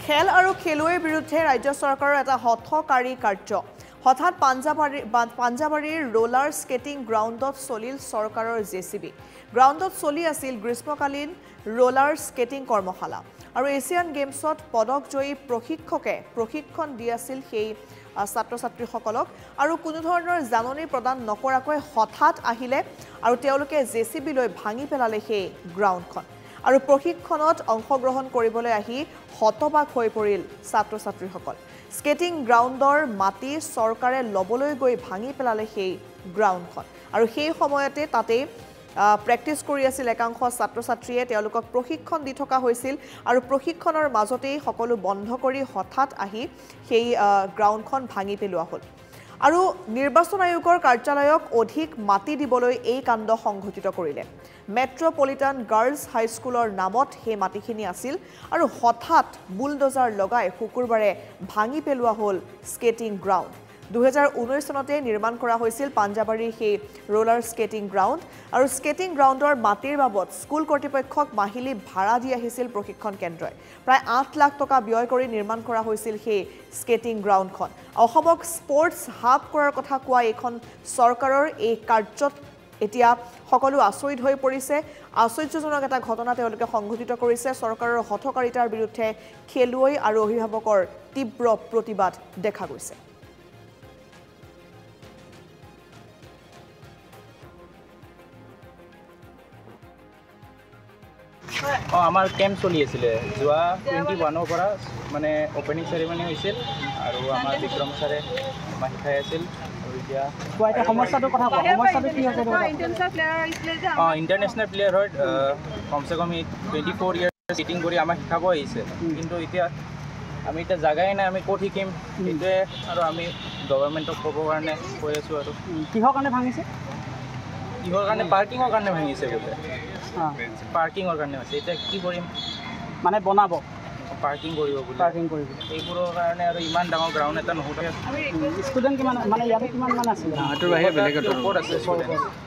খেল আৰু খেলুৱৈৰ বিৰুদ্ধে ৰাজ্য চৰকাৰৰ এটা হঠকাৰী কাৰ্য হঠাৎ পাঞ্জাবাৰীৰ ৰোলাৰ স্কেটিং গ্ৰাউণ্ডত চলিল চৰকাৰৰ জেচিবি গ্ৰাউণ্ডত চলি আছিল গ্ৰীষ্মকালীন ৰোলাৰ স্কেটিং কৰ্মশালা আৰু এছিয়ান গেমছত পদকজয়ী প্ৰশিক্ষকে প্ৰশিক্ষণ দি আছিল সেই ছাত্ৰ-ছাত্ৰীসকলক আৰু কোনো ধৰণৰ জাননী প্ৰদান নকৰাকৈ হঠাৎ আহিলে আৰু তেওঁলোকে জেচিবি লৈ ভাঙি পেলালে সেই গ্ৰাউণ্ডখন আৰু প্ৰশিক্ষণত অংশগ্ৰহণ কৰিবলৈ আহি হতবাক হৈ পৰিল ছাত্ৰ-ছাত্ৰীসকল স্কেটিং গ্ৰাউণ্ডৰ মাটি চৰকাৰে লবলৈ গৈ ভাঙি পেলালে সেই গ্ৰাউণ্ডখন আৰু সেই সময়তে তাতে প্ৰেক্টিছ কৰি আছিল একাংশ ছাত্ৰ-ছাত্ৰীয়ে তেওঁলোকক প্ৰশিক্ষণ দি থকা হৈছিল আৰু প্ৰশিক্ষণৰ মাজতেই সকলো বন্ধ কৰি হঠাৎ আহি সেই গ্ৰাউণ্ডখন ভাঙি পেলোৱা হ'ল আৰু নিৰ্বাচন আয়োগৰ কাৰ্যালয়ক অধিক মাটি দিবলৈ এই কাণ্ড সংঘটিত কৰিলে মেট্ৰপলিটান গাৰ্লছ হাইস্কুলৰ নামত সেই মাটিখিনি আছিল আৰু হঠাৎ বুলডোজাৰ লগাই শুকুৰবাৰে ভাঙি পেলোৱা হ'ল স্কেটিং গ্ৰাউণ্ড 2019 চনতে নিৰ্মাণ কৰা হৈছিল পাঞ্জাবাৰীৰ সেই ৰোলাৰ স্কেটিং গ্ৰাউণ্ড আৰু স্কেটিং গ্ৰাউণ্ডৰ মাটিৰ বাবদ স্কুল কৰ্তৃপক্ষক মাহিলী ভাড়া দি আহিছিল প্ৰশিক্ষণ কেন্দ্ৰই প্ৰায় 8 লাখ টকা ব্যয় কৰি নিৰ্মাণ কৰা হৈছিল সেই স্কেটিং গ্ৰাউণ্ডখন অসমক স্পৰ্টছ হাব কৰাৰ কথা কোৱা এইখন চৰকাৰৰ এই কাৰ্যত এতিয়া সকলো আচৰিত হৈ পৰিছে আচৰ্যজনক এটা ঘটনা তেওঁলোকে সংঘটিত কৰিছে চৰকাৰৰ হঠকাৰিতাৰ বিৰুদ্ধে খেলুৱৈ আৰু অভিভাৱকৰ তীব্ৰ প্ৰতিবাদ দেখা গৈছে আমাৰ কেম্প চলি আছিলে যোৱা 21 পৰা মানে অপেনিং চেৰিমনি হৈছিল আৰু আমাৰ বিক্ৰম ছাৰে আমাক শিকাই আছিল আৰু এতিয়া সমস্যাটো কথা কোৱা সমস্যাটো কি হৈছে ইণ্টাৰনেশ্যনেল প্লেয়াৰ হয় কমচে কম 24 ইয়াৰ্ছ চিটিং কৰি আমাক শিকাব আহিছে কিন্তু এতিয়া আমি এতিয়া জাগাই নাই আমি ক'ত শিকিম সেইটোৱে আৰু আমি গভৰ্ণমেণ্টক ক'বৰ কাৰণে কৈ আছোঁ আৰু কিহৰ কাৰণে ভাঙিছে কিহৰ কাৰণে পাৰ্কিঙৰ কাৰণে ভাঙিছে বোলে পাৰ্কিঙৰ কাৰণে হৈছে এতিয়া কি কৰিম মানে বনাব পাৰ্কিং কৰিব বোলে পাৰ্কিং কৰিব এইবোৰৰ কাৰণে আৰু ইমান ডাঙৰ গ্ৰাউণ্ড এটা নহ'লে ষ্টুডেণ্ট কিমান মানে ইয়াতে কিমান মান আছিলে ক'ত আছে